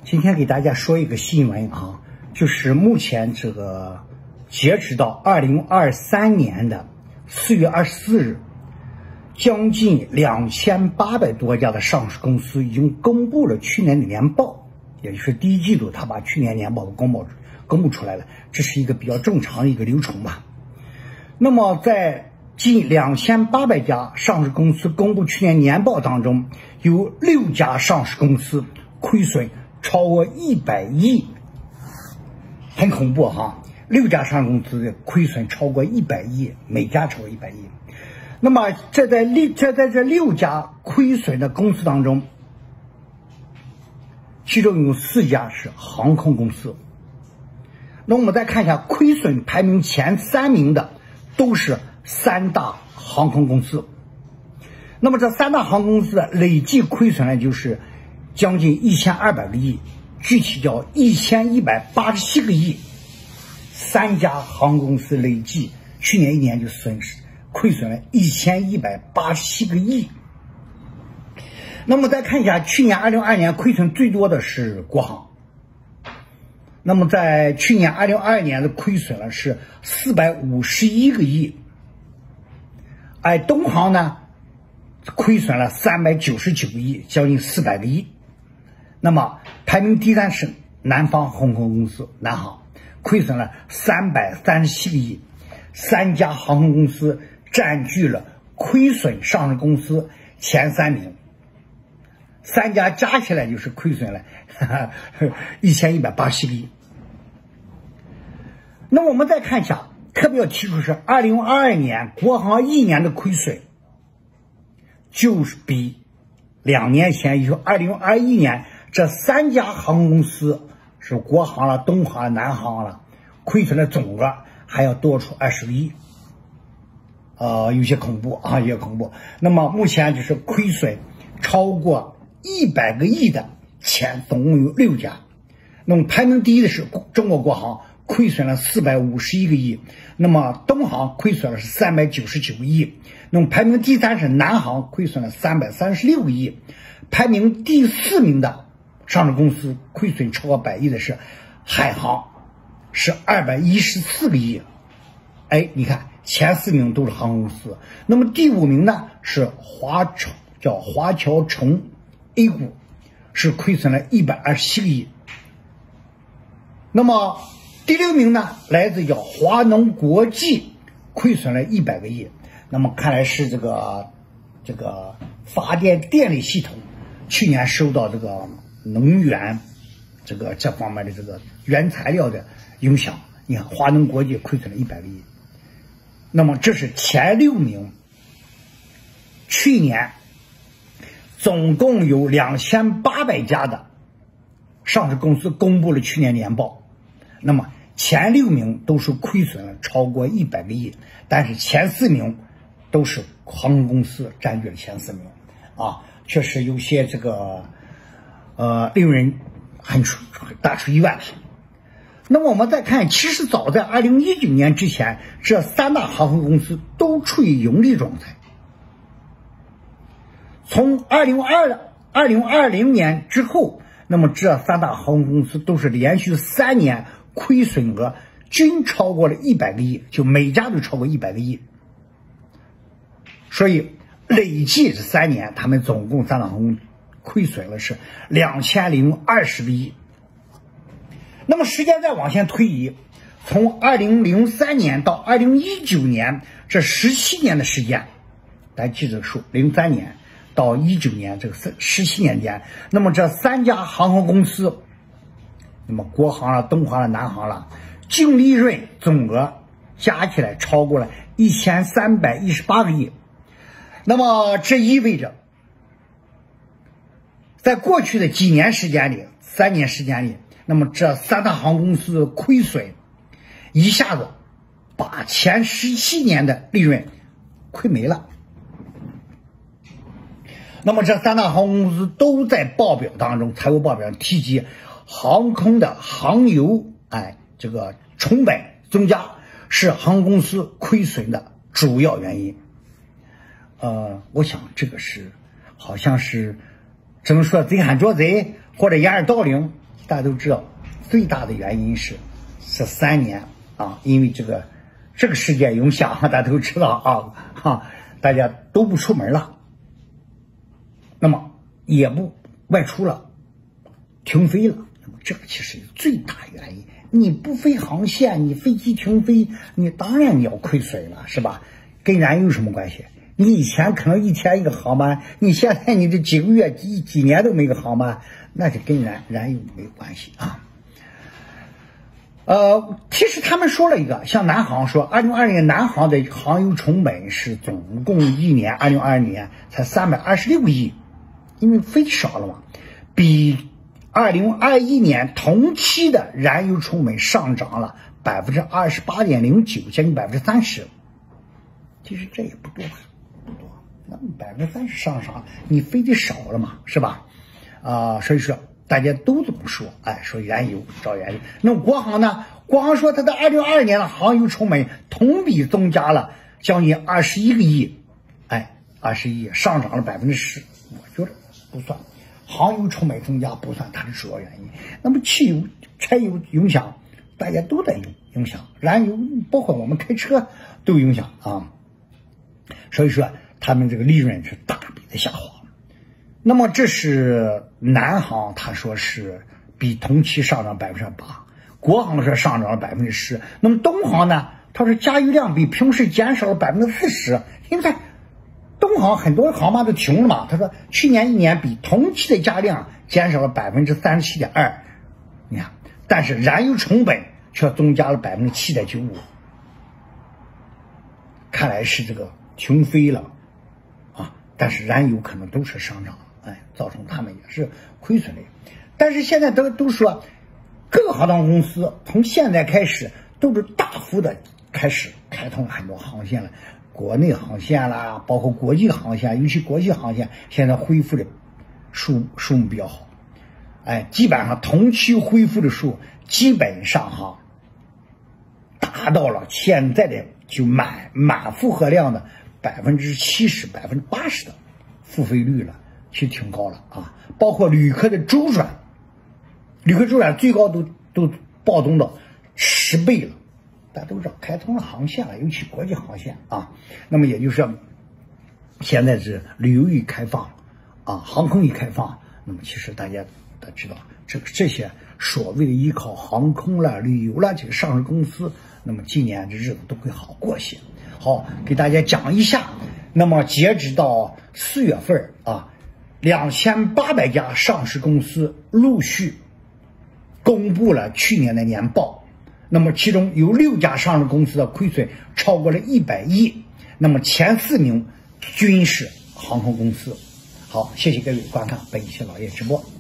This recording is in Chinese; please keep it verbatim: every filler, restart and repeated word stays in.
今天给大家说一个新闻啊，就是目前这个截止到二零二三年的四月二十四日，将近两千八百多家的上市公司已经公布了去年的年报，也就是第一季度，他把去年年报公布公布出来了，这是一个比较正常的一个流程吧。那么在近两千八百家上市公司公布去年年报当中，有六家上市公司亏损超过一百亿，很恐怖哈！六家上市公司的亏损超过一百亿，每家超过一百亿。那么这在六这在这六家亏损的公司当中，其中有四家是航空公司。那我们再看一下亏损排名前三名的都是三大航空公司。那么这三大航空公司的累计亏损呢，就是将近一千二百个亿，具体叫一千一百八十七个亿。三家航空公司累计去年一年就损失亏损了一千一百八十七个亿。那么再看一下，去年二零二二年亏损最多的是国航。那么在去年二零二二年的亏损了是四百五十一个亿，而东航呢亏损了三百九十九个亿，将近四百个亿。那么排名第三是南方航空公司，南航亏损了三百三十七个亿。三家航空公司占据了亏损上市公司前三名，三家加起来就是亏损了一千一百八十七个亿。那我们再看一下，特别要提出是二零二二年国航一年的亏损，就是比两年前，也就是二零二一年这三家航空公司是国航了、东航了、南航了，亏损的总额还要多出二十个亿，呃，有些恐怖啊，有些恐怖。那么目前就是亏损超过一百个亿的前总共有六家。那么排名第一的是中国国航，亏损了四百五十一个亿。那么东航亏损了是三百九十九个亿。那么排名第三是南航，亏损了三百三十六个亿。排名第四名的上市公司亏损超过百亿的是海航，是二百一十四个亿。哎，你看前四名都是航空公司。那么第五名呢是华侨，叫华侨城 A 股，是亏损了一百二十七个亿。那么第六名呢来自叫华能国际，亏损了一百个亿。那么看来是这个这个发电电力系统去年受到这个能源这个这方面的这个原材料的影响，你看华能国际亏损了一百个亿。那么这是前六名，去年总共有两千八百家的上市公司公布了去年年报，那么前六名都是亏损了超过一百个亿，但是前四名都是航空公司占据了前四名啊，确实有些这个呃令人很出大出意外。那么我们再看，其实早在二零一九年之前，这三大航空公司都处于盈利状态。从二零二零年之后，那么这三大航空公司都是连续三年亏损额均超过了一百个亿，就每家都超过一百个亿。所以累计这三年，他们总共三大航空亏损了是两千零二十个亿。那么时间再往前推移，从二零零三年到二零一九年这十七年的时间，大家记这个数，零三年到一九年这个十七年间，那么这三家航空公司，那么国航了、东航了、南航了，净利润总额加起来超过了一千三百一十八个亿。那么这意味着，在过去的几年时间里，三年时间里，那么这三大航空公司的亏损一下子把前十七年的利润亏没了。那么这三大航空公司都在报表当中，财务报表上提及航空的航油哎这个成本增加是航空公司亏损的主要原因。呃，我想这个是好像是只能说贼喊捉贼或者掩耳盗铃， 大家都知道，最大的原因是这三年啊，因为这个这个事件影响，大家都知道啊哈，大家都不出门了，那么也不外出了，停飞了。那么这个其实是最大原因。你不飞航线，你飞机停飞，你当然你要亏损了，是吧？跟燃油有什么关系？你以前可能一天一个航班，你现在你这几个月、几几年都没个航班，那是跟燃燃油没关系啊。呃，其实他们说了一个，像南航说，二零二二年南航的航油成本是总共一年，二零二二年才三百二十六亿，因为飞少了嘛，比二零二一年同期的燃油成本上涨了百分之二十八点零九，将近百分之三十。其实这也不多吧，不多，那么百分之三十上涨，你飞的少了嘛，是吧？啊、呃，所以说大家都这么说，哎，说燃油找原油。那么国航呢？国航说它的二零二二年的航油成本同比增加了将近二十一个亿，哎，二十一亿上涨了百分之十，我觉得不算。航油成本增加不算它的主要原因，那么汽油、柴油影响，大家都在影影响，燃油包括我们开车都影响啊，所以说他们这个利润是大笔的下滑。那么这是南航，他说是比同期上涨百分之八，国航说上涨了百分之十。那么东航呢？他说加油量比平时减少了百分之四十，因为东航很多航班都停了嘛，他说去年一年比同期的加量减少了百分之三十七点二，你看，但是燃油成本却增加了百分之七点九五，看来是这个停飞了啊，但是燃油可能都是上涨，哎，造成他们也是亏损的。但是现在都都说各个航空公司从现在开始都是大幅的开始开通很多航线了。国内航线啦，包括国际航线，尤其国际航线现在恢复的数数目比较好，哎，基本上同期恢复的数基本上哈达到了现在的就满满负荷量的百分之七十、百分之八十的付费率了，其实挺高了啊。包括旅客的周转，旅客周转最高都都暴增到十倍了。大家都知道开通了航线了，尤其国际航线啊，那么也就是说现在是旅游一开放啊，航空一开放，那么其实大家都知道这个这些所谓的依靠航空啦、旅游啦这个上市公司，那么今年这日子都会好过些。好，给大家讲一下，那么截止到四月份啊，两千八百家上市公司陆续公布了去年的年报。那么其中有六家上市公司的亏损超过了一百亿，那么前四名均是航空公司。好，谢谢各位观看本期老叶直播。